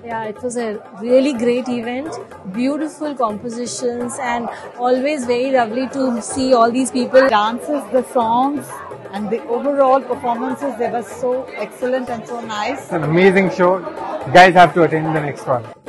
Yeah, it was a really great event, beautiful compositions and always very lovely to see all these people. Dances, the songs and the overall performances, they were so excellent and so nice. It's an amazing show. You guys have to attend the next one.